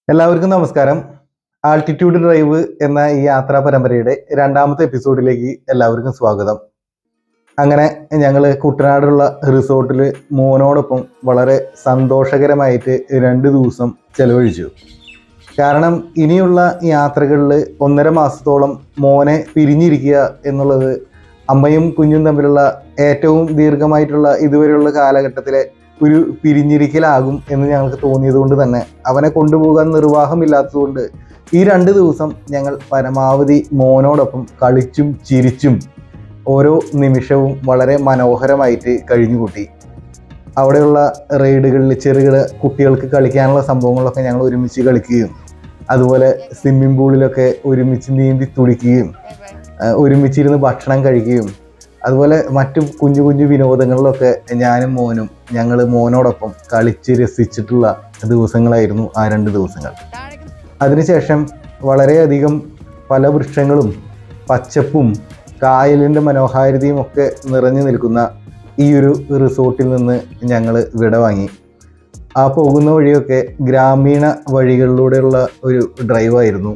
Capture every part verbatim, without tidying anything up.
എല്ലാവർക്കും നമസ്കാരം. Altitude drive എന്ന ഈ യാത്രാ പരമ്പരയുടെ രണ്ടാമത്തെ എപ്പിസോഡിലേക്ക് എല്ലാവർക്കും സ്വാഗതം. അങ്ങനെ ഞങ്ങൾ കുട്ടനാടുള്ള റിസോർട്ടിൽ മോനോടൊപ്പം വളരെ സന്തോഷകരമായിട്ട് രണ്ട് ദിവസം ചെലവഴിച്ചു. കാരണം ഇനിയുള്ള യാത്രകളിൽ ഒന്നര മാസത്തോളം മോനെ പിരിഞ്ഞിരിക്കുക എന്നുള്ളത് അമ്മയും കുഞ്ഞും തമ്മിലുള്ള ഏറ്റവും ദീർഘമായിട്ടുള്ള ഇതുവരെയുള്ള കാലഘട്ടത്തിലെ ഒരു പിരിഞ്ഞിരിക്കലാകും എന്ന് ഞങ്ങൾക്ക് തോന്നിയത് കൊണ്ട് തന്നെ അവനെ കൊണ്ടുപോകാൻ നിർവാഹമില്ലാത്തതുകൊണ്ട് ഈ രണ്ട് ദിവസം ഞങ്ങൾ പരമാവധി മോനോടൊപ്പം കളിച്ചും ചിരിച്ചും ഓരോ നിമിഷവും വളരെ മനോഹരമായിട്ട് കഴിഞ്ഞുകൂട്ടി. അവിടെയുള്ള റൈഡുകളിൽ ചെറുകിട കുട്ടികൾക്ക് കളിക്കാനുള്ള സംഭവങ്ങളൊക്കെ ഞങ്ങൾ ഒരുമിച്ച് കളിക്കുകയും അതുപോലെ സ്വിമ്മിംഗ് പൂളിലൊക്കെ ഒരുമിച്ച് നീന്തി തുടിക്കുകയും ഒരുമിച്ചിരുന്ന് ഭക്ഷണം കഴിക്കുകയും അതുപോലെ മറ്റു കുഞ്ഞു കുഞ്ഞു വിനോദങ്ങളിലൊക്കെ ഞാനും മോനും ഞങ്ങൾ മോനോടൊപ്പം കളിച്ച് രസിച്ചിട്ടുള്ള ദിവസങ്ങളായിരുന്നു ആ രണ്ട് ദിവസങ്ങൾ. അതിനുശേഷം വളരെയധികം പല വൃക്ഷങ്ങളും പച്ചപ്പും കായലിൻ്റെ മനോഹാരിതയും ഒക്കെ നിറഞ്ഞു നിൽക്കുന്ന ഈ ഒരു റിസോർട്ടിൽ നിന്ന് ഞങ്ങൾ വിട വാങ്ങി. ആ പോകുന്ന വഴിയൊക്കെ ഗ്രാമീണ വഴികളിലൂടെയുള്ള ഒരു ഡ്രൈവായിരുന്നു.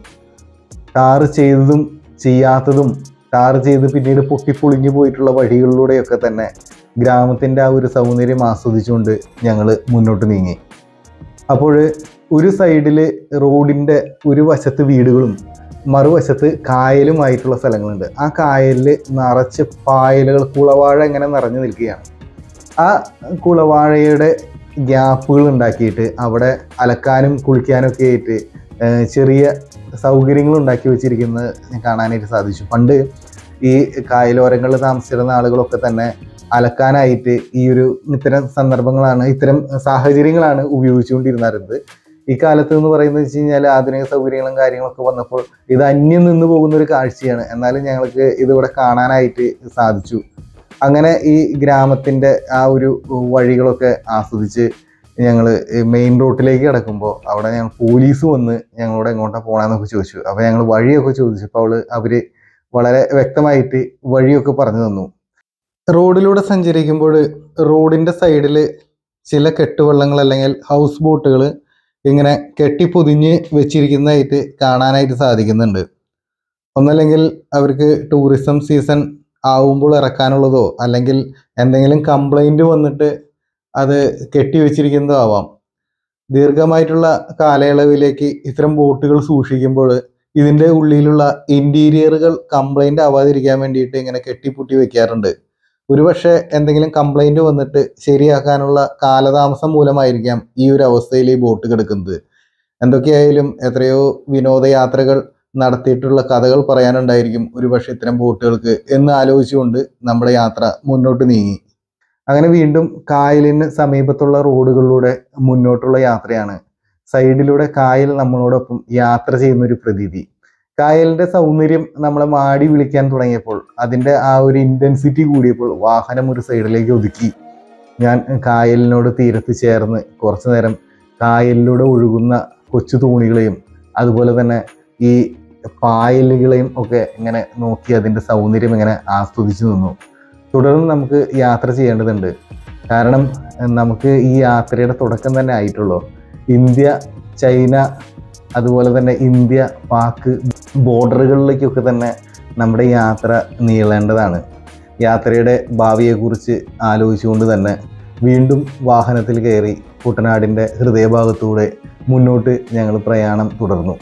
ടാർ ചെയ്തതും ചെയ്യാത്തതും ടാർ ചെയ്ത് പിന്നീട് പൊട്ടിപ്പൊളിഞ്ഞു പോയിട്ടുള്ള വഴികളിലൂടെയൊക്കെ തന്നെ ഗ്രാമത്തിൻ്റെ ആ ഒരു സൗന്ദര്യം ആസ്വദിച്ചുകൊണ്ട് ഞങ്ങൾ മുന്നോട്ട് നീങ്ങി. അപ്പോൾ ഒരു സൈഡിൽ റോഡിൻ്റെ ഒരു വശത്ത് വീടുകളും മറുവശത്ത് കായലുമായിട്ടുള്ള സ്ഥലങ്ങളുണ്ട്. ആ കായലിൽ നിറച്ച് പായലുകൾ, കുളവാഴ ഇങ്ങനെ നിറഞ്ഞു നിൽക്കുകയാണ്. ആ കുളവാഴയുടെ ഗ്യാപ്പുകൾ ഉണ്ടാക്കിയിട്ട് അവിടെ അലക്കാനും കുളിക്കാനൊക്കെ ആയിട്ട് ചെറിയ സൗകര്യങ്ങൾ ഉണ്ടാക്കി വെച്ചിരിക്കുന്നത് കാണാനായിട്ട് സാധിച്ചു. പണ്ട് ഈ കായലോരങ്ങളിൽ താമസിച്ചിരുന്ന ആളുകളൊക്കെ തന്നെ അലക്കാനായിട്ട് ഈ ഒരു ഇത്തരം സന്ദർഭങ്ങളാണ് ഇത്തരം സാഹചര്യങ്ങളാണ് ഉപയോഗിച്ചുകൊണ്ടിരുന്നത്. ഈ കാലത്ത് എന്ന് പറയുന്നത് വെച്ച് കഴിഞ്ഞാൽ ആധുനിക സൗകര്യങ്ങളും കാര്യങ്ങളൊക്കെ വന്നപ്പോൾ ഇത് അന്യം നിന്ന് പോകുന്ന ഒരു കാഴ്ചയാണ്. എന്നാലും ഞങ്ങൾക്ക് ഇതിവിടെ കാണാനായിട്ട് സാധിച്ചു. അങ്ങനെ ഈ ഗ്രാമത്തിൻ്റെ ആ ഒരു വഴികളൊക്കെ ആസ്വദിച്ച് ഞങ്ങൾ മെയിൻ റോട്ടിലേക്ക് കിടക്കുമ്പോൾ അവിടെ ഞങ്ങൾ പോലീസ് വന്ന് ഞങ്ങളോട് എങ്ങോട്ടാണ് പോകണമെന്നൊക്കെ ചോദിച്ചു. അപ്പോൾ ഞങ്ങൾ വഴിയൊക്കെ ചോദിച്ചപ്പോൾ അവൾ അവർ വളരെ വ്യക്തമായിട്ട് വഴിയൊക്കെ പറഞ്ഞു തന്നു. റോഡിലൂടെ സഞ്ചരിക്കുമ്പോൾ റോഡിൻ്റെ സൈഡിൽ ചില കെട്ടുവള്ളങ്ങൾ അല്ലെങ്കിൽ ഹൗസ് ബോട്ടുകൾ ഇങ്ങനെ കെട്ടിപ്പൊതിഞ്ഞ് വെച്ചിരിക്കുന്നതായിട്ട് കാണാനായിട്ട് സാധിക്കുന്നുണ്ട്. ഒന്നല്ലെങ്കിൽ അവർക്ക് ടൂറിസം സീസൺ ആവുമ്പോൾ ഇറക്കാനുള്ളതോ അല്ലെങ്കിൽ എന്തെങ്കിലും കംപ്ലൈൻറ്റ് വന്നിട്ട് അത് കെട്ടിവെച്ചിരിക്കുന്നതോ ആവാം. ദീർഘമായിട്ടുള്ള കാലയളവിലേക്ക് ഇത്തരം ബോട്ടുകൾ സൂക്ഷിക്കുമ്പോൾ ഇതിൻ്റെ ഉള്ളിലുള്ള ഇൻറ്റീരിയറുകൾ കംപ്ലൈൻ്റ് ആവാതിരിക്കാൻ വേണ്ടിയിട്ട് ഇങ്ങനെ കെട്ടിപ്പൂട്ടി വെക്കാറുണ്ട്. ഒരുപക്ഷെ എന്തെങ്കിലും കംപ്ലൈൻറ്റ് വന്നിട്ട് ശരിയാക്കാനുള്ള കാലതാമസം മൂലമായിരിക്കാം ഈ ഒരു അവസ്ഥയിൽ ഈ ബോട്ട് കിടക്കുന്നത്. എന്തൊക്കെയായാലും എത്രയോ വിനോദയാത്രകൾ നടത്തിയിട്ടുള്ള കഥകൾ പറയാനുണ്ടായിരിക്കും ഒരുപക്ഷെ ഇത്തരം ബോട്ടുകൾക്ക് എന്ന് ആലോചിച്ചുകൊണ്ട് നമ്മുടെ യാത്ര മുന്നോട്ട് നീങ്ങി. അങ്ങനെ വീണ്ടും കായലിന് സമീപത്തുള്ള റോഡുകളിലൂടെ മുന്നോട്ടുള്ള യാത്രയാണ്. സൈഡിലൂടെ കായൽ നമ്മളോടൊപ്പം യാത്ര ചെയ്യുന്ന ഒരു പ്രതീതി. കായലിൻ്റെ സൗന്ദര്യം നമ്മളെ മാടി വിളിക്കാൻ തുടങ്ങിയപ്പോൾ അതിൻ്റെ ആ ഒരു ഇൻറ്റൻസിറ്റി കൂടിയപ്പോൾ വാഹനം ഒരു സൈഡിലേക്ക് ഒതുക്കി ഞാൻ കായലിനോട് തീരത്ത് ചേർന്ന് കുറച്ചു നേരം കായലിലൂടെ ഒഴുകുന്ന കൊച്ചു തോണികളെയും അതുപോലെ തന്നെ ഈ പായലുകളെയും ഒക്കെ ഇങ്ങനെ നോക്കി അതിൻ്റെ സൗന്ദര്യം ഇങ്ങനെ ആസ്വദിച്ചു നിന്നു. തുടർന്ന് നമുക്ക് യാത്ര ചെയ്യേണ്ടതുണ്ട്. കാരണം നമുക്ക് ഈ യാത്രയുടെ തുടക്കം തന്നെ ആയിട്ടുള്ളൂ. ഇന്ത്യ ചൈന അതുപോലെ തന്നെ ഇന്ത്യ പാക് ബോർഡറുകളിലേക്കൊക്കെ തന്നെ നമ്മുടെ യാത്ര നീളേണ്ടതാണ്. യാത്രയുടെ ഭാവിയെക്കുറിച്ച് ആലോചിച്ചുകൊണ്ട് തന്നെ വീണ്ടും വാഹനത്തിൽ കയറി കുട്ടനാടിൻ്റെ ഹൃദയഭാഗത്തൂടെ മുന്നോട്ട് ഞങ്ങൾ പ്രയാണം തുടർന്നു.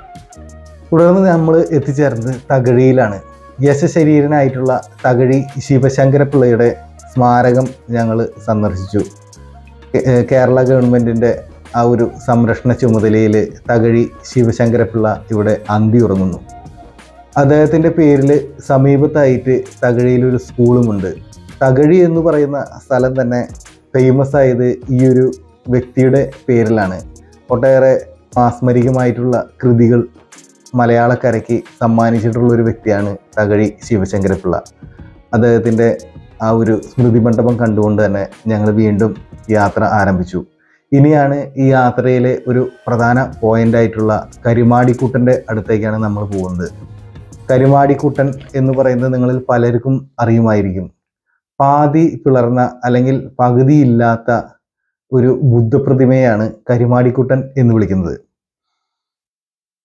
തുടർന്ന് നമ്മൾ എത്തിച്ചേർന്നത് തകഴിയിലാണ്. യശശരീരനായിട്ടുള്ള തകഴി ശിവശങ്കരപ്പിള്ളയുടെ സ്മാരകം ഞങ്ങൾ സന്ദർശിച്ചു. കേരള ഗവൺമെൻറ്റിൻ്റെ ആ ഒരു സംരക്ഷണ ചുമതലയിൽ തകഴി ശിവശങ്കരപ്പിള്ള ഇവിടെ അന്തി ഉറങ്ങുന്നു. അദ്ദേഹത്തിൻ്റെ പേരിൽ സമീപത്തായിട്ട് തകഴിയിലൊരു സ്കൂളുമുണ്ട്. തകഴി എന്ന് പറയുന്ന സ്ഥലം തന്നെ ഫേമസ് ആയത് ഈ ഒരു വ്യക്തിയുടെ പേരിലാണ്. ഒട്ടേറെ മാസ്മരികമായിട്ടുള്ള കൃതികൾ മലയാളക്കരയ്ക്ക് സമ്മാനിച്ചിട്ടുള്ള ഒരു വ്യക്തിയാണ് തകഴി ശിവശങ്കരപ്പിള്ള. അദ്ദേഹത്തിൻ്റെ ആ ഒരു സ്മൃതി മണ്ഡപം കണ്ടുകൊണ്ട് തന്നെ ഞങ്ങൾ വീണ്ടും യാത്ര ആരംഭിച്ചു. ഇനിയാണ് ഈ യാത്രയിലെ ഒരു പ്രധാന പോയിൻ്റായിട്ടുള്ള കരുമാടിക്കുട്ടൻ്റെ അടുത്തേക്കാണ് നമ്മൾ പോകുന്നത്. കരുമാടിക്കുട്ടൻ എന്ന് പറയുന്നത് നിങ്ങളിൽ പലർക്കും അറിയുമായിരിക്കും. പാതി പിളർന്ന അല്ലെങ്കിൽ പകുതിയില്ലാത്ത ഒരു ബുദ്ധപ്രതിമയാണ് കരുമാടിക്കുട്ടൻ എന്ന് വിളിക്കുന്നത്.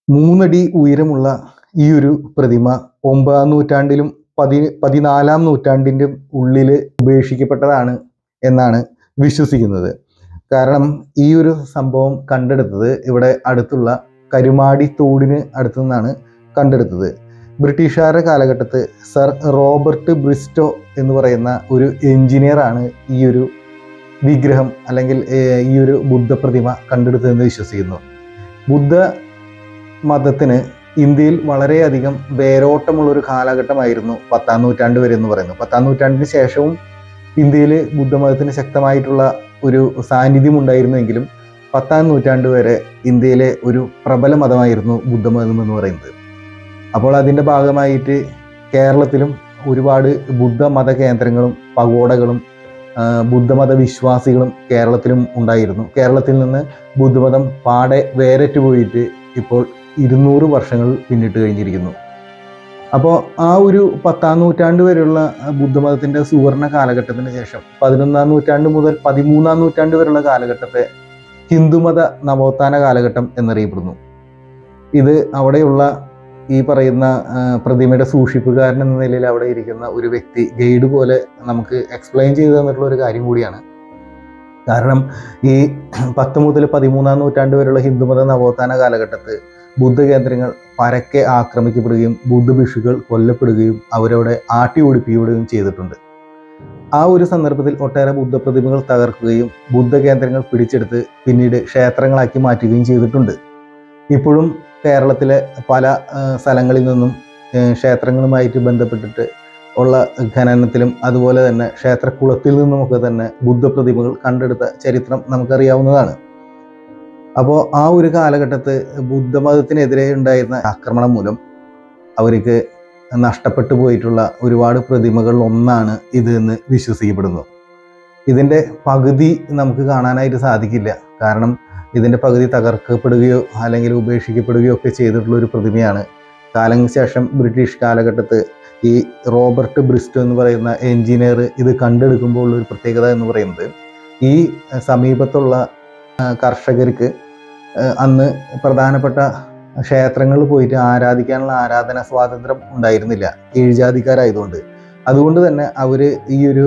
മൂന്നടി ഉയരമുള്ള ഈ ഒരു പ്രതിമ ഒമ്പതാം നൂറ്റാണ്ടിലും പതി പതിനാലാം നൂറ്റാണ്ടിൻ്റെ ഉള്ളിൽ ഉപേക്ഷിക്കപ്പെട്ടതാണ് എന്നാണ് വിശ്വസിക്കുന്നത്. കാരണം ഈ ഒരു സംഭവം കണ്ടെടുത്തത് ഇവിടെ അടുത്തുള്ള കരുമാടി തോടിന് അടുത്തു നിന്നാണ് കണ്ടെടുത്തത്. ബ്രിട്ടീഷുകാരുടെ കാലഘട്ടത്ത് സർ റോബർട്ട് ബ്രിസ്റ്റോ എന്ന് പറയുന്ന ഒരു എഞ്ചിനീയറാണ് ഈ ഒരു വിഗ്രഹം അല്ലെങ്കിൽ ഈ ഒരു ബുദ്ധപ്രതിമ കണ്ടെടുത്തതെന്ന് വിശ്വസിക്കുന്നു. ബുദ്ധ മതത്തിന് ഇന്ത്യയിൽ വളരെയധികം വേരോട്ടമുള്ളൊരു കാലഘട്ടമായിരുന്നു പത്താം നൂറ്റാണ്ട് വരെ എന്ന് പറയുന്നു. പത്താം നൂറ്റാണ്ടിന് ശേഷവും ഇന്ത്യയിൽ ബുദ്ധമതത്തിന് ശക്തമായിട്ടുള്ള ഒരു സാന്നിധ്യം ഉണ്ടായിരുന്നെങ്കിലും പത്താം നൂറ്റാണ്ട് വരെ ഇന്ത്യയിലെ ഒരു പ്രബല മതമായിരുന്നു ബുദ്ധമതം എന്ന് പറയുന്നത്. അപ്പോൾ അതിൻ്റെ ഭാഗമായിട്ട് കേരളത്തിലും ഒരുപാട് ബുദ്ധമത കേന്ദ്രങ്ങളും പഗോഡകളും ബുദ്ധമത വിശ്വാസികളും കേരളത്തിലും ഉണ്ടായിരുന്നു. കേരളത്തിൽ നിന്ന് ബുദ്ധമതം പാടെ വേരറ്റ് പോയിട്ട് ഇപ്പോൾ ഇരുന്നൂറ് വർഷങ്ങൾ പിന്നിട്ട് കഴിഞ്ഞിരിക്കുന്നു. അപ്പോൾ ആ ഒരു പത്താം നൂറ്റാണ്ട് വരെയുള്ള ബുദ്ധമതത്തിൻ്റെ സുവർണ കാലഘട്ടത്തിന് ശേഷം പതിനൊന്നാം നൂറ്റാണ്ട് മുതൽ പതിമൂന്നാം നൂറ്റാണ്ട് വരെയുള്ള കാലഘട്ടത്തെ ഹിന്ദുമത നവോത്ഥാന കാലഘട്ടം എന്നറിയപ്പെടുന്നു. ഇത് അവിടെയുള്ള ഈ പറയുന്ന പ്രതിമയുടെ സൂക്ഷിപ്പുകാരൻ എന്ന നിലയിൽ അവിടെ ഇരിക്കുന്ന ഒരു വ്യക്തി ഗൈഡ് പോലെ നമുക്ക് എക്സ്പ്ലെയിൻ ചെയ്തു തന്നിട്ടുള്ള ഒരു കാര്യം കൂടിയാണ്. കാരണം ഈ പത്ത് മുതൽ പതിമൂന്നാം നൂറ്റാണ്ട് വരെയുള്ള ഹിന്ദുമത നവോത്ഥാന കാലഘട്ടത്ത് ബുദ്ധകേന്ദ്രങ്ങൾ പരക്കെ ആക്രമിക്കപ്പെടുകയും ബുദ്ധഭിക്ഷുക്കൾ കൊല്ലപ്പെടുകയും അവരവിടെ ആട്ടി ഓടിപ്പിക്കുകയും ചെയ്തിട്ടുണ്ട്. ആ ഒരു സന്ദർഭത്തിൽ ഒട്ടേറെ ബുദ്ധപ്രതിമകൾ തകർക്കുകയും ബുദ്ധകേന്ദ്രങ്ങൾ പിടിച്ചെടുത്ത് പിന്നീട് ക്ഷേത്രങ്ങളാക്കി മാറ്റുകയും ചെയ്തിട്ടുണ്ട്. ഇപ്പോഴും കേരളത്തിലെ പല സ്ഥലങ്ങളിൽ നിന്നും ക്ഷേത്രങ്ങളുമായിട്ട് ബന്ധപ്പെട്ടിട്ട് ഉള്ള ഖനനത്തിലും അതുപോലെ തന്നെ ക്ഷേത്രക്കുളത്തിൽ നിന്നുമൊക്കെ തന്നെ ബുദ്ധപ്രതിമകൾ കണ്ടെടുത്ത ചരിത്രം നമുക്കറിയാവുന്നതാണ്. അപ്പോൾ ആ ഒരു കാലഘട്ടത്ത് ബുദ്ധമതത്തിനെതിരെ ഉണ്ടായിരുന്ന ആക്രമണം മൂലം അവർക്ക് നഷ്ടപ്പെട്ടു പോയിട്ടുള്ള ഒരുപാട് പ്രതിമകളിൽ ഒന്നാണ് ഇത് എന്ന് വിശ്വസിക്കപ്പെടുന്നു. ഇതിൻ്റെ പകുതി നമുക്ക് കാണാനായിട്ട് സാധിക്കില്ല. കാരണം ഇതിൻ്റെ പകുതി തകർക്കപ്പെടുകയോ അല്ലെങ്കിൽ ഉപേക്ഷിക്കപ്പെടുകയോ ഒക്കെ ചെയ്തിട്ടുള്ള ഒരു പ്രതിമയാണ്. കാലങ്ങൾക്ക് ശേഷം ബ്രിട്ടീഷ് കാലഘട്ടത്ത് ഈ റോബർട്ട് ബ്രിസ്റ്റോ എന്ന് പറയുന്ന എഞ്ചിനീയർ ഇത് കണ്ടെടുക്കുമ്പോൾ ഉള്ളൊരു പ്രത്യേകത എന്ന് പറയുന്നത് ഈ സമീപത്തുള്ള കർഷകർക്ക് അന്ന് പ്രധാനപ്പെട്ട ക്ഷേത്രങ്ങളിൽ പോയിട്ട് ആരാധിക്കാനുള്ള ആരാധന സ്വാതന്ത്ര്യം ഉണ്ടായിരുന്നില്ല കീഴ്ജാതിക്കാരായതുകൊണ്ട്. അതുകൊണ്ട് തന്നെ അവർ ഈ ഒരു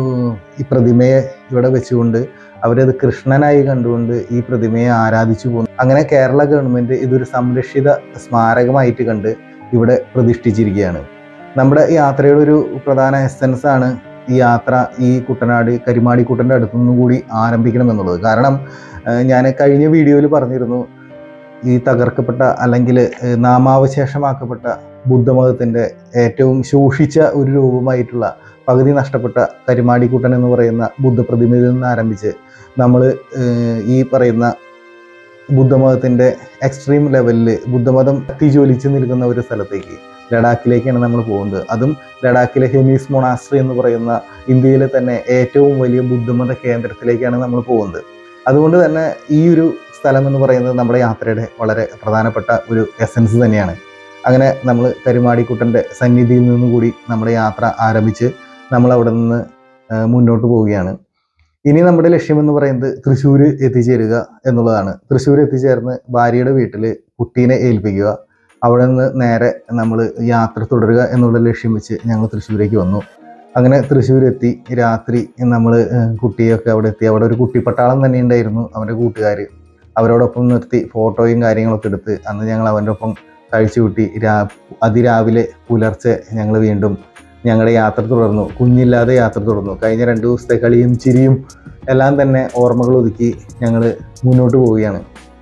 ഈ പ്രതിമയെ ഇവിടെ വെച്ചുകൊണ്ട് അവരത് കൃഷ്ണനായി കണ്ടുകൊണ്ട് ഈ പ്രതിമയെ ആരാധിച്ചു പോകുന്നു. അങ്ങനെ കേരള ഗവൺമെൻറ് ഇതൊരു സംരക്ഷിത സ്മാരകമായിട്ട് കണ്ട് ഇവിടെ പ്രതിഷ്ഠിച്ചിരിക്കുകയാണ്. നമ്മുടെ യാത്രയുടെ ഒരു പ്രധാന എസൻസ് ആണ് ഈ യാത്ര ഈ കുട്ടനാട് കരിമാടിക്കുട്ടൻ്റെ അടുത്തുനിന്നും കൂടി ആരംഭിക്കണം എന്നുള്ളത്. കാരണം ഞാൻ കഴിഞ്ഞ വീഡിയോയിൽ പറഞ്ഞിരുന്നു, ഈ തകർക്കപ്പെട്ട അല്ലെങ്കിൽ നാമാവശേഷമാക്കപ്പെട്ട ബുദ്ധമതത്തിൻ്റെ ഏറ്റവും ശോഷിച്ച ഒരു രൂപമായിട്ടുള്ള പകുതി നഷ്ടപ്പെട്ട കരിമാടിക്കുട്ടൻ എന്ന് പറയുന്ന ബുദ്ധപ്രതിമയിൽ നിന്ന് ആരംഭിച്ച് നമ്മൾ ഈ പറയുന്ന ബുദ്ധമതത്തിൻ്റെ എക്സ്ട്രീം ലെവലിൽ ബുദ്ധമതം അത്തിജ്വലിച്ച് നിൽക്കുന്ന ഒരു സ്ഥലത്തേക്ക് ലഡാക്കിലേക്കാണ് നമ്മൾ പോകുന്നത്. അതും ലഡാക്കിലെ ഹെമീസ് മൊണാസ്ട്രി എന്ന് പറയുന്ന ഇന്ത്യയിലെ തന്നെ ഏറ്റവും വലിയ ബുദ്ധമത കേന്ദ്രത്തിലേക്കാണ് നമ്മൾ പോകുന്നത്. അതുകൊണ്ട് തന്നെ ഈ ഒരു സ്ഥലം എന്ന് പറയുന്നത് നമ്മുടെ യാത്രയുടെ വളരെ പ്രധാനപ്പെട്ട ഒരു എസൻസ് തന്നെയാണ്. അങ്ങനെ നമ്മൾ കരിമാടിക്കുട്ടൻ്റെ സന്നിധിയിൽ നിന്നും കൂടി നമ്മുടെ യാത്ര ആരംഭിച്ച് നമ്മൾ അവിടെ നിന്ന് മുന്നോട്ട് പോവുകയാണ്. ഇനി നമ്മുടെ ലക്ഷ്യമെന്ന് പറയുന്നത് തൃശ്ശൂർ എത്തിച്ചേരുക എന്നുള്ളതാണ്. തൃശ്ശൂർ എത്തിച്ചേർന്ന് ഭാര്യയുടെ വീട്ടിൽ കുട്ടീനെ ഏൽപ്പിക്കുക, അവിടെ നിന്ന് നേരെ നമ്മൾ യാത്ര തുടരുക എന്നുള്ള ലക്ഷ്യം വെച്ച് ഞങ്ങൾ തൃശ്ശൂരേക്ക് വന്നു. അങ്ങനെ തൃശ്ശൂർ എത്തി രാത്രി നമ്മൾ കുട്ടിയൊക്കെ അവിടെ എത്തി. അവിടെ ഒരു കുട്ടിപ്പട്ടാളം തന്നെ ഉണ്ടായിരുന്നു, അവൻ്റെ കൂട്ടുകാർ. അവരോടൊപ്പം നിർത്തി ഫോട്ടോയും കാര്യങ്ങളൊക്കെ എടുത്ത് അന്ന് ഞങ്ങൾ അവൻ്റെ ഒപ്പം കഴിച്ചു കൂട്ടി. രാ അതിരാവിലെ പുലർച്ചെ ഞങ്ങൾ വീണ്ടും ഞങ്ങളുടെ യാത്ര തുടർന്നു. കുഞ്ഞില്ലാതെ യാത്ര തുടർന്നു. കഴിഞ്ഞ രണ്ട് ദിവസത്തെ കളിയും ചിരിയും എല്ലാം തന്നെ ഓർമ്മകൾ ഒതുക്കി ഞങ്ങൾ മുന്നോട്ട് പോവുകയാണ്.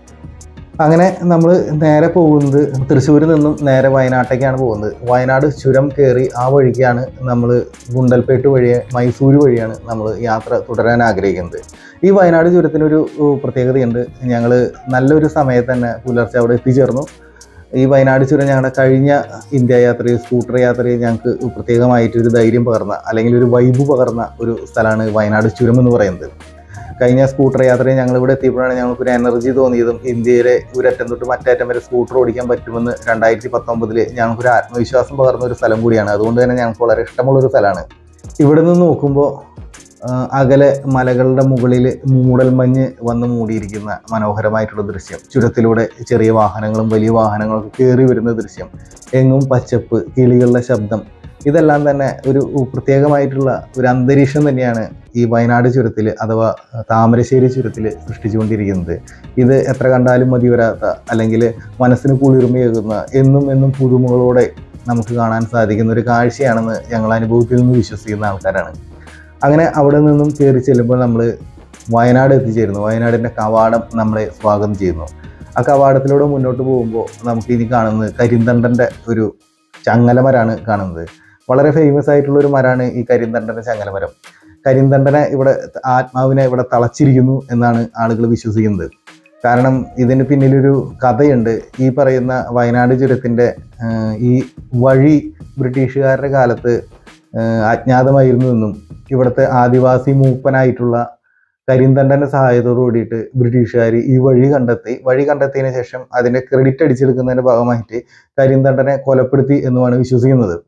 അങ്ങനെ നമ്മൾ നേരെ പോകുന്നത് തൃശ്ശൂരിൽ നിന്നും നേരെ വയനാട്ടേക്കാണ് പോകുന്നത്. വയനാട് ചുരം കയറി ആ വഴിക്കാണ് നമ്മൾ ഗുണ്ടൽപേട്ട് വഴിയെ മൈസൂർ വഴിയാണ് നമ്മൾ യാത്ര തുടരാൻ ആഗ്രഹിക്കുന്നത്. ഈ വയനാട് ചുരത്തിനൊരു പ്രത്യേകതയുണ്ട്. ഞങ്ങൾ നല്ലൊരു സമയത്ത് തന്നെ പുലർച്ചെ അവിടെ എത്തിച്ചേർന്നു. ഈ വയനാട് ചുരം ഞങ്ങളുടെ കഴിഞ്ഞ ഇന്ത്യ യാത്രയിൽ സ്കൂട്ടർ യാത്രയിൽ ഞങ്ങൾക്ക് പ്രത്യേകമായിട്ടൊരു ധൈര്യം പകർന്ന അല്ലെങ്കിൽ ഒരു വൈബ് പകർന്ന ഒരു സ്ഥലമാണ് വയനാട് ചുരം എന്ന് പറയുന്നത്. കഴിഞ്ഞ സ്കൂട്ടർ യാത്രയിൽ ഞങ്ങൾ ഇവിടെ എത്തിയപ്പോഴാണ് ഞങ്ങൾക്കൊരു എനർജി തോന്നിയതും ഇന്ത്യയിലെ ഒരറ്റം തൊട്ട് മറ്റേറ്റം വരെ സ്കൂട്ടർ ഓടിക്കാൻ പറ്റുമെന്ന് രണ്ടായിരത്തി പത്തൊമ്പതിൽ ഞങ്ങൾക്കൊരു ആത്മവിശ്വാസം പകർന്ന ഒരു സ്ഥലം കൂടിയാണ്. അതുകൊണ്ട് തന്നെ ഞങ്ങൾക്ക് വളരെ ഇഷ്ടമുള്ളൊരു സ്ഥലമാണ്. ഇവിടെ നിന്ന് നോക്കുമ്പോൾ അകലെ മലകളുടെ മുകളിൽ മൂടൽമഞ്ഞ് വന്ന് മൂടിയിരിക്കുന്ന മനോഹരമായിട്ടുള്ള ദൃശ്യം, ചുരത്തിലൂടെ ചെറിയ വാഹനങ്ങളും വലിയ വാഹനങ്ങളൊക്കെ കയറി വരുന്ന ദൃശ്യം, എങ്ങും പച്ചപ്പ്, കിളികളുടെ ശബ്ദം, ഇതെല്ലാം തന്നെ ഒരു പ്രത്യേകമായിട്ടുള്ള ഒരു അന്തരീക്ഷം തന്നെയാണ് ഈ വയനാട് ചുരത്തിൽ അഥവാ താമരശ്ശേരി ചുരത്തിൽ സൃഷ്ടിച്ചുകൊണ്ടിരിക്കുന്നത്. ഇത് എത്ര കണ്ടാലും മതി വരാത്ത, അല്ലെങ്കിൽ മനസ്സിന് കുളിർമയേകുന്ന, എന്നും എന്നും പുതുമകളോടെ നമുക്ക് കാണാൻ സാധിക്കുന്ന ഒരു കാഴ്ചയാണെന്ന് ഞങ്ങൾ അനുഭവത്തിൽ നിന്ന് വിശ്വസിക്കുന്ന ആൾക്കാരാണ്. അങ്ങനെ അവിടെ നിന്നും കയറി ചെല്ലുമ്പോൾ നമ്മൾ വയനാട് എത്തിച്ചേരുന്നു. വയനാടിൻ്റെ കവാടം നമ്മളെ സ്വാഗതം ചെയ്യുന്നു. ആ കവാടത്തിലൂടെ മുന്നോട്ട് പോകുമ്പോൾ നമുക്ക് ഇനി കാണുന്നത് കരിന്തണ്ടൻ്റെ ഒരു ചങ്ങലമരാണ് കാണുന്നത്. വളരെ ഫേമസ് ആയിട്ടുള്ള ഒരു മരമാണ് ഈ കരിന്തണ്ടൻ്റെ ചങ്ങലമരം. കരിന്തണ്ടനെ ഇവിടെ ആത്മാവിനെ ഇവിടെ തളച്ചിരിക്കുന്നു എന്നാണ് ആളുകൾ വിശ്വസിക്കുന്നത്. കാരണം ഇതിന് പിന്നിലൊരു കഥയുണ്ട്. ഈ പറയുന്ന വയനാട് ചുരത്തിൻ്റെ ഈ വഴി ബ്രിട്ടീഷുകാരുടെ കാലത്ത് അജ്ഞാതമായിരുന്നു എന്നും ഇവിടുത്തെ ആദിവാസി മൂപ്പനായിട്ടുള്ള കരിന്തണ്ടൻ്റെ സഹായത്തോടു കൂടിയിട്ട് ബ്രിട്ടീഷുകാർ ഈ വഴി കണ്ടെത്തി. വഴി കണ്ടെത്തിയതിന് ശേഷം അതിൻ്റെ ക്രെഡിറ്റ് അടിച്ചെടുക്കുന്നതിൻ്റെ ഭാഗമായിട്ട് കരിന്തണ്ടനെ കൊലപ്പെടുത്തി എന്നുമാണ് വിശ്വസിക്കുന്നത്.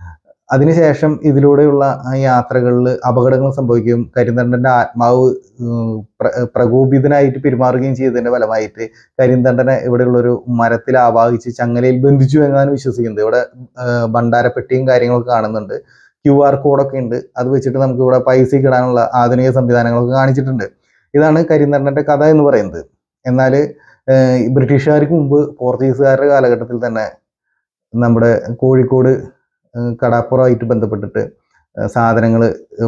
അതിനുശേഷം ഇതിലൂടെയുള്ള യാത്രകളിൽ അപകടങ്ങൾ സംഭവിക്കുകയും കരിന്തണ്ടൻ്റെ ആത്മാവ് പ്രകോപിതനായിട്ട് പെരുമാറുകയും ചെയ്തതിൻ്റെ ഫലമായിട്ട് കരിന്തണ്ടനെ ഇവിടെയുള്ളൊരു മരത്തിൽ ആവാഹിച്ച് ചങ്ങലയിൽ ബന്ധിച്ചു എന്നാണ് വിശ്വസിക്കുന്നത്. ഇവിടെ ഭണ്ഡാരപ്പെട്ടിയും കാര്യങ്ങളൊക്കെ കാണുന്നുണ്ട്. ക്യു ആർ കോഡൊക്കെ ഉണ്ട്. അത് വെച്ചിട്ട് നമുക്ക് ഇവിടെ പൈസ ഇടാനുള്ള ആധുനിക സംവിധാനങ്ങളൊക്കെ കാണിച്ചിട്ടുണ്ട്. ഇതാണ് കരിന്തണ്ടൻ്റെ കഥ എന്ന് പറയുന്നത്. എന്നാൽ ബ്രിട്ടീഷുകാർക്ക് മുമ്പ് പോർച്ചുഗീസുകാരുടെ കാലഘട്ടത്തിൽ തന്നെ നമ്മുടെ കോഴിക്കോട് കടാപ്പുറമായിട്ട് ബന്ധപ്പെട്ടിട്ട് സാധനങ്ങൾ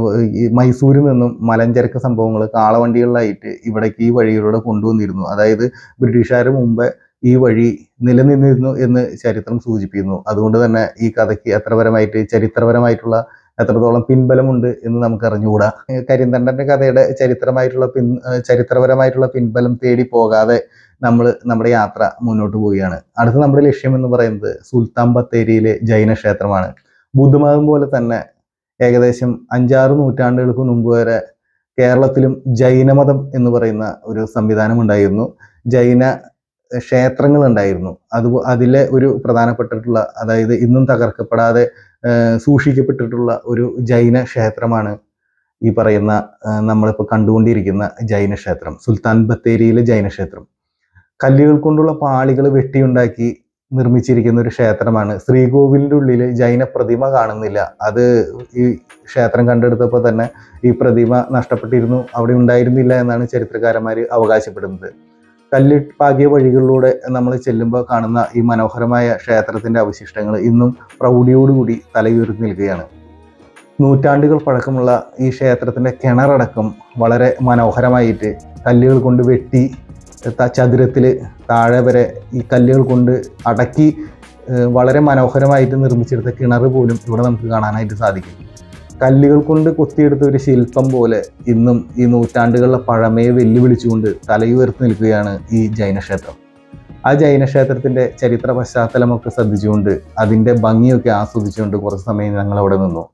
മൈസൂരിൽ നിന്നും മലഞ്ചരക്ക് സംഭവങ്ങൾ കാളവണ്ടികളിലായിട്ട് ഇവിടേക്ക് ഈ വഴിയിലൂടെ കൊണ്ടുവന്നിരുന്നു. അതായത് ബ്രിട്ടീഷുകാർ മുമ്പ് ഈ വഴി നിലനിന്നിരുന്നു എന്ന് ചരിത്രം സൂചിപ്പിക്കുന്നു. അതുകൊണ്ട് തന്നെ ഈ കഥയ്ക്ക് എത്രപരമായിട്ട് ചരിത്രപരമായിട്ടുള്ള എത്രത്തോളം പിൻബലമുണ്ട് എന്ന് നമുക്ക് അറിഞ്ഞുകൂടാ. കരിന്തണ്ടൻ്റെ കഥയുടെ ചരിത്രമായിട്ടുള്ള പിൻ ചരിത്രപരമായിട്ടുള്ള പിൻബലം തേടി പോകാതെ നമ്മൾ നമ്മുടെ യാത്ര മുന്നോട്ട് പോവുകയാണ്. അടുത്ത നമ്മുടെ ലക്ഷ്യം എന്ന് പറയുന്നത് സുൽത്താൻ ബത്തേരിയിലെ ജൈന ക്ഷേത്രമാണ്. ബുദ്ധമതം പോലെ തന്നെ ഏകദേശം അഞ്ചാറ് നൂറ്റാണ്ടുകൾക്ക് മുമ്പ് വരെ കേരളത്തിലും ജൈനമതം എന്ന് പറയുന്ന ഒരു സംവിധാനം ഉണ്ടായിരുന്നു. ജൈന ക്ഷേത്രങ്ങൾ ഉണ്ടായിരുന്നു. അത് അതിലെ ഒരു പ്രധാനപ്പെട്ടിട്ടുള്ള, അതായത് ഇന്നും തകർക്കപ്പെടാതെ സൂക്ഷിക്കപ്പെട്ടിട്ടുള്ള ഒരു ജൈന ക്ഷേത്രമാണ് ഈ പറയുന്ന നമ്മളിപ്പോൾ കണ്ടുകൊണ്ടിരിക്കുന്ന ജൈന ക്ഷേത്രം, സുൽത്താൻ ബത്തേരിയിലെ ജൈന ക്ഷേത്രം. കല്ലുകൾ കൊണ്ടുള്ള പാളികൾ വെട്ടിയുണ്ടാക്കി നിർമ്മിച്ചിരിക്കുന്ന ഒരു ക്ഷേത്രമാണ്. ശ്രീകോവിലിൻ്റെ ഉള്ളിൽ ജൈന പ്രതിമ കാണുന്നില്ല. അത് ഈ ക്ഷേത്രം കണ്ടെടുത്തപ്പോൾ തന്നെ ഈ പ്രതിമ നഷ്ടപ്പെട്ടിരുന്നു, അവിടെ ഉണ്ടായിരുന്നില്ല എന്നാണ് ചരിത്രകാരന്മാർ അവകാശപ്പെടുന്നത്. കല്ല് പാകിയ വഴികളിലൂടെ നമ്മൾ ചെല്ലുമ്പോൾ കാണുന്ന ഈ മനോഹരമായ ക്ഷേത്രത്തിൻ്റെ അവശിഷ്ടങ്ങൾ ഇന്നും പ്രൗഢിയോടുകൂടി തലയുയർത്തി നിൽക്കുകയാണ്. നൂറ്റാണ്ടുകൾ പഴക്കമുള്ള ഈ ക്ഷേത്രത്തിൻ്റെ കിണറടക്കം വളരെ മനോഹരമായിട്ട് കല്ലുകൾ കൊണ്ട് വെട്ടി ചതുരത്തിൽ താഴെ വരെ ഈ കല്ലുകൾ കൊണ്ട് അടക്കി വളരെ മനോഹരമായിട്ട് നിർമ്മിച്ചെടുത്ത കിണർ പോലും ഇവിടെ നമുക്ക് കാണാനായിട്ട് സാധിക്കും. കല്ലുകൾ കൊണ്ട് കൊത്തിയെടുത്ത ഒരു ശില്പം പോലെ ഇന്നും ഈ നൂറ്റാണ്ടുകളുടെ പഴമയെ വെല്ലുവിളിച്ചുകൊണ്ട് തലയുയർത്തി നിൽക്കുകയാണ് ഈ ജൈനക്ഷേത്രം. ആ ജൈനക്ഷേത്രത്തിൻ്റെ ചരിത്ര പശ്ചാത്തലമൊക്കെ ശ്രദ്ധിച്ചുകൊണ്ട് അതിൻ്റെ ഭംഗിയൊക്കെ ആസ്വദിച്ചുകൊണ്ട് കുറച്ച് സമയം ഞങ്ങൾ അവിടെ നിന്നു.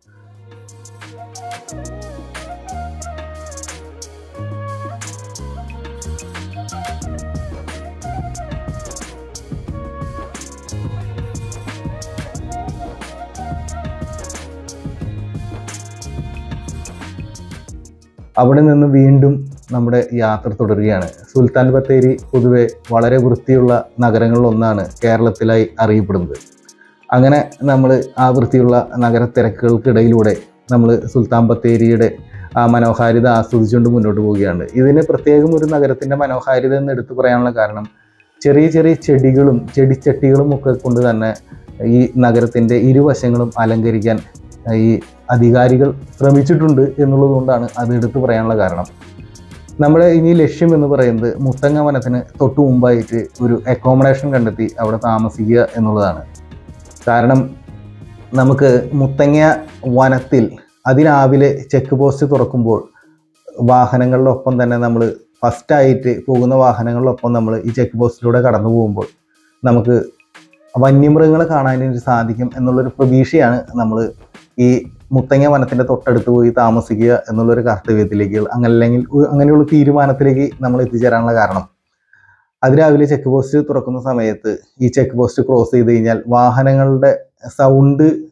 അവിടെ നിന്ന് വീണ്ടും നമ്മുടെ യാത്ര തുടരുകയാണ്. സുൽത്താൻ ബത്തേരി പൊതുവെ വളരെ വൃത്തിയുള്ള നഗരങ്ങളിലൊന്നാണ് കേരളത്തിലായി അറിയപ്പെടുന്നത്. അങ്ങനെ നമ്മൾ ആ വൃത്തിയുള്ള നഗര തിരക്കുകൾക്കിടയിലൂടെ നമ്മൾ സുൽത്താൻ ബത്തേരിയുടെ ആ മനോഹാരിത ആസ്വദിച്ചുകൊണ്ട് മുന്നോട്ട് പോവുകയാണ്. ഇതിന് പ്രത്യേകം ഒരു നഗരത്തിൻ്റെ മനോഹാരിത എന്ന് എടുത്തു പറയാനുള്ള കാരണം ചെറിയ ചെറിയ ചെടികളും ചെടിച്ചട്ടികളും ഒക്കെ കൊണ്ട് തന്നെ ഈ നഗരത്തിൻ്റെ ഇരുവശങ്ങളും അലങ്കരിക്കാൻ ഈ അധികാരികൾ ശ്രമിച്ചിട്ടുണ്ട് എന്നുള്ളത് കൊണ്ടാണ് അത് എടുത്തു പറയാനുള്ള കാരണം. നമ്മുടെ ഇനി ലക്ഷ്യം എന്ന് പറയുന്നത് മുത്തങ്ങ വനത്തിന് തൊട്ടു മുമ്പായിട്ട് ഒരു അക്കോമഡേഷൻ കണ്ടെത്തി അവിടെ താമസിക്കുക എന്നുള്ളതാണ്. കാരണം നമുക്ക് മുത്തങ്ങ വനത്തിൽ അതിരാവിലെ ചെക്ക് പോസ്റ്റ് തുറക്കുമ്പോൾ വാഹനങ്ങളിലൊപ്പം തന്നെ നമ്മൾ ഫസ്റ്റായിട്ട് പോകുന്ന വാഹനങ്ങളിലൊപ്പം നമ്മൾ ഈ ചെക്ക് പോസ്റ്റിലൂടെ കടന്നു പോകുമ്പോൾ നമുക്ക് വന്യമൃഗങ്ങളെ കാണാനായിട്ട് സാധിക്കും എന്നുള്ളൊരു പ്രതീക്ഷയാണ് നമ്മൾ ഈ മുത്തങ്ങ വനത്തിൻ്റെ തൊട്ടടുത്ത് പോയി താമസിക്കുക എന്നുള്ളൊരു കർത്തവ്യത്തിലേക്ക്, അങ്ങനെ അല്ലെങ്കിൽ അങ്ങനെയുള്ള തീരുമാനത്തിലേക്ക് നമ്മൾ എത്തിച്ചേരാനുള്ള കാരണം. അതിരാവിലെ ചെക്ക് പോസ്റ്റ് തുറക്കുന്ന സമയത്ത് ഈ ചെക്ക് പോസ്റ്റ് ക്രോസ് ചെയ്ത് കഴിഞ്ഞാൽ വാഹനങ്ങളുടെ സൗണ്ട്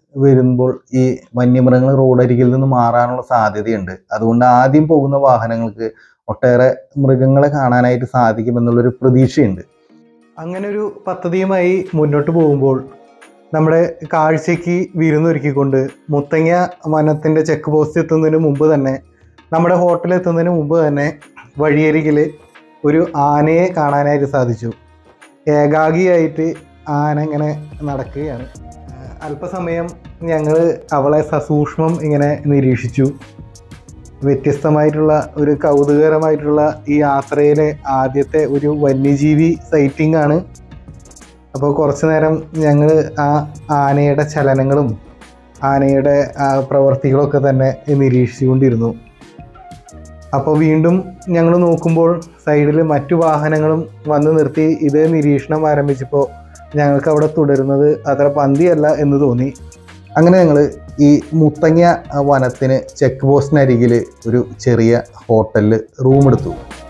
വരുമ്പോൾ ഈ വന്യമൃഗങ്ങൾ റോഡരികിൽ നിന്ന് മാറാനുള്ള സാധ്യതയുണ്ട്. അതുകൊണ്ട് ആദ്യം പോകുന്ന വാഹനങ്ങൾക്ക് ഒട്ടേറെ മൃഗങ്ങളെ കാണാനായിട്ട് സാധിക്കുമെന്നുള്ളൊരു പ്രതീക്ഷയുണ്ട്. അങ്ങനെ ഒരു പദ്ധതിയുമായി മുന്നോട്ട് പോകുമ്പോൾ നമ്മുടെ കാഴ്ചയ്ക്ക് വിരുന്നൊരുക്കിക്കൊണ്ട് മുത്തങ്ങ വനത്തിൻ്റെ ചെക്ക് പോസ്റ്റ് എത്തുന്നതിന് മുമ്പ് തന്നെ, നമ്മുടെ ഹോട്ടലിൽ എത്തുന്നതിന് മുമ്പ് തന്നെ വഴിയരികിൽ ഒരു ആനയെ കാണാനായിട്ട് സാധിച്ചു. ഏകാഗിയായിട്ട് ആന ഇങ്ങനെ നടക്കുകയാണ്. അല്പസമയം ഞങ്ങൾ അവളെ സസൂക്ഷ്മം ഇങ്ങനെ നിരീക്ഷിച്ചു. വ്യത്യസ്തമായിട്ടുള്ള ഒരു കൗതുകകരമായിട്ടുള്ള ഈ യാത്രയിലെ ആദ്യത്തെ ഒരു വന്യജീവി സൈറ്റിംഗ് ആണ്. അപ്പോൾ കുറച്ച് നേരം ഞങ്ങൾ ആ ആനയുടെ ചലനങ്ങളും ആനയുടെ പ്രവർത്തികളൊക്കെ തന്നെ നിരീക്ഷിച്ചുകൊണ്ടിരുന്നു. അപ്പോൾ വീണ്ടും ഞങ്ങൾ നോക്കുമ്പോൾ സൈഡിൽ മറ്റു വാഹനങ്ങളും വന്ന് നിർത്തി ഇതേ നിരീക്ഷണം ആരംഭിച്ചപ്പോൾ ഞങ്ങൾക്ക് അവിടെ തുടരുന്നത് അത്ര പന്തിയല്ല എന്ന് തോന്നി. അങ്ങനെ ഞങ്ങൾ ഈ മുത്തങ്ങ വനത്തിന് ചെക്ക് പോസ്റ്റിനരികിൽ ഒരു ചെറിയ ഹോട്ടലിൽ റൂം എടുത്തു.